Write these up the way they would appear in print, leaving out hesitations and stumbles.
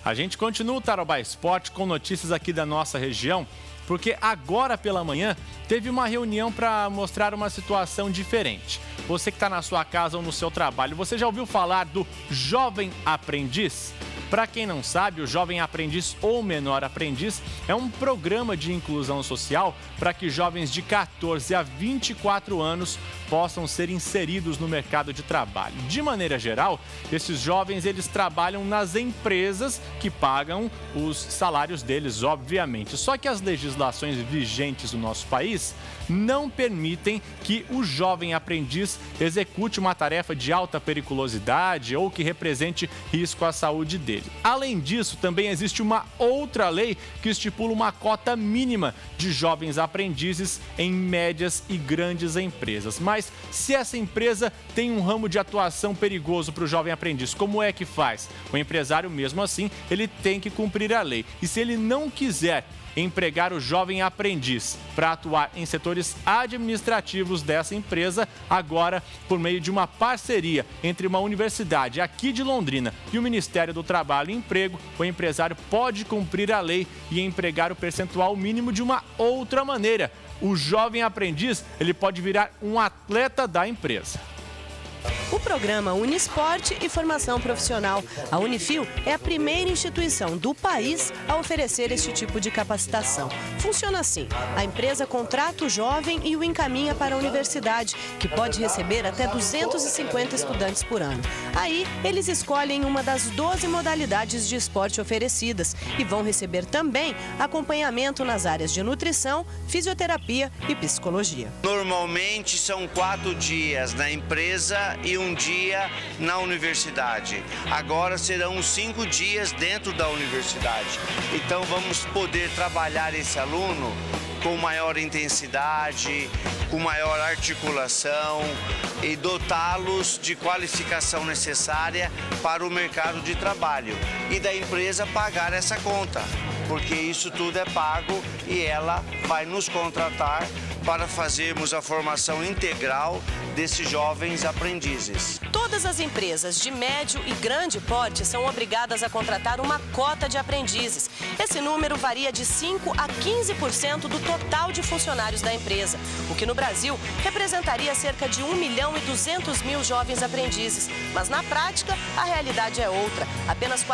A gente continua o Tarobá Esporte com notícias aqui da nossa região, porque agora pela manhã teve uma reunião para mostrar uma situação diferente. Você que está na sua casa ou no seu trabalho, você já ouviu falar do Jovem Aprendiz? Para quem não sabe, o Jovem Aprendiz ou Menor Aprendiz é um programa de inclusão social para que jovens de 14 a 24 anos possam ser inseridos no mercado de trabalho. De maneira geral, esses jovens eles trabalham nas empresas que pagam os salários deles, obviamente. Só que as legislações vigentes no nosso país não permitem que o jovem aprendiz execute uma tarefa de alta periculosidade ou que represente risco à saúde dele. Além disso, também existe uma outra lei que estipula uma cota mínima de jovens aprendizes em médias e grandes empresas. Mas se essa empresa tem um ramo de atuação perigoso para o jovem aprendiz, como é que faz? O empresário, mesmo assim, ele tem que cumprir a lei. E se ele não quiser empregar o jovem aprendiz para atuar em setores administrativos dessa empresa, agora, por meio de uma parceria entre uma universidade aqui de Londrina e o Ministério do Trabalho e Emprego, o empresário pode cumprir a lei e empregar o percentual mínimo de uma outra maneira. O jovem aprendiz, ele pode virar um atleta da empresa. O programa une esporte e formação profissional. A Unifil é a primeira instituição do país a oferecer este tipo de capacitação. Funciona assim: a empresa contrata o jovem e o encaminha para a universidade, que pode receber até 250 estudantes por ano. Aí, eles escolhem uma das 12 modalidades de esporte oferecidas e vão receber também acompanhamento nas áreas de nutrição, fisioterapia e psicologia. Normalmente são 4 dias na empresa e um dia na universidade. Agora serão 5 dias dentro da universidade. Então vamos poder trabalhar esse aluno com maior intensidade, com maior articulação e dotá-los de qualificação necessária para o mercado de trabalho. E da empresa pagar essa conta, porque isso tudo é pago e ela vai nos contratar para fazermos a formação integral desses jovens aprendizes. Todas as empresas de médio e grande porte são obrigadas a contratar uma cota de aprendizes. Esse número varia de 5% a 15% do total de funcionários da empresa, o que no Brasil representaria cerca de 1.200.000 jovens aprendizes. Mas na prática, a realidade é outra. Apenas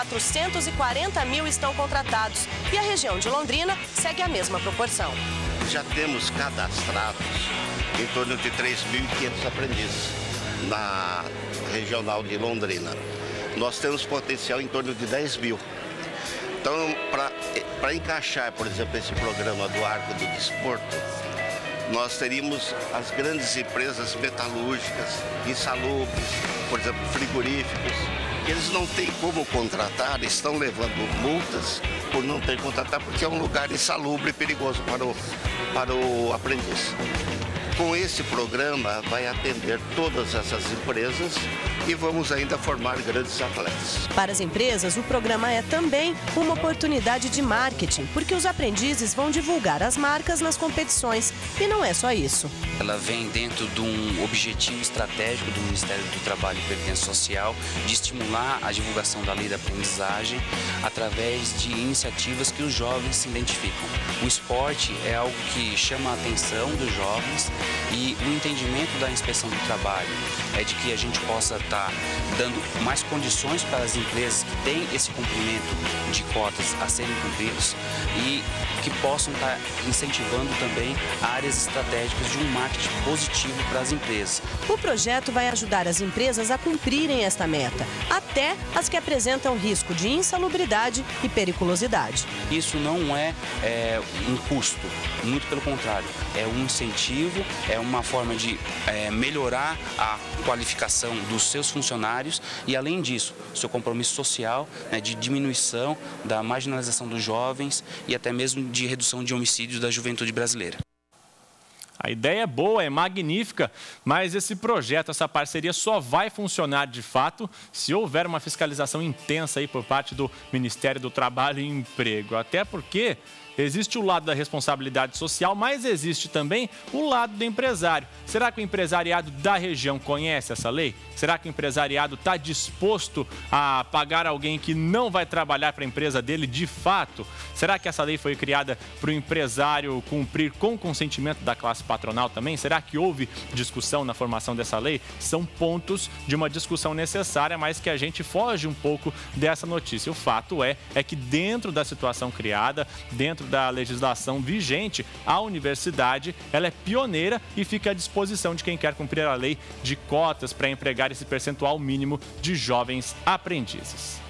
440 mil estão contratados e a região de Londrina segue a mesma proporção. Já temos cadastrados em torno de 3.500 aprendizes na regional de Londrina. Nós temos potencial em torno de 10 mil. Então, para encaixar, por exemplo, esse programa do Arco do Desporto, nós teríamos as grandes empresas metalúrgicas, insalubres, por exemplo, frigoríficos, que eles não têm como contratar, estão levando multas por não ter contratado, porque é um lugar insalubre e perigoso para o aprendiz. Com esse programa, vai atender todas essas empresas e vamos ainda formar grandes atletas. Para as empresas, o programa é também uma oportunidade de marketing, porque os aprendizes vão divulgar as marcas nas competições. E não é só isso. Ela vem dentro de um objetivo estratégico do Ministério do Trabalho e Previdência Social de estimular a divulgação da lei da aprendizagem através de iniciativas que os jovens se identificam. O esporte é algo que chama a atenção dos jovens e o entendimento da inspeção do trabalho é de que a gente possa estar dando mais condições para as empresas que têm esse cumprimento de cotas a serem cumpridos e que possam estar incentivando também áreas estratégicas de um marketing positivo para as empresas. O projeto vai ajudar as empresas a cumprirem esta meta, até as que apresentam risco de insalubridade e periculosidade. Isso não é um custo, muito pelo contrário, é um incentivo, é uma forma de melhorar a qualificação dos seus funcionários e, além disso, seu compromisso social, de diminuição da marginalização dos jovens e até mesmo de redução de homicídios da juventude brasileira. A ideia é boa, é magnífica, mas esse projeto, essa parceria só vai funcionar de fato se houver uma fiscalização intensa aí por parte do Ministério do Trabalho e Emprego. Até porque existe o lado da responsabilidade social, mas existe também o lado do empresário. Será que o empresariado da região conhece essa lei? Será que o empresariado está disposto a pagar alguém que não vai trabalhar para a empresa dele de fato? Será que essa lei foi criada para o empresário cumprir com o consentimento da classe patronal também? Será que houve discussão na formação dessa lei? São pontos de uma discussão necessária, mas que a gente foge um pouco dessa notícia. O fato é que dentro da situação criada, dentro da legislação vigente, a universidade ela é pioneira e fica à disposição de quem quer cumprir a lei de cotas para empregar esse percentual mínimo de jovens aprendizes.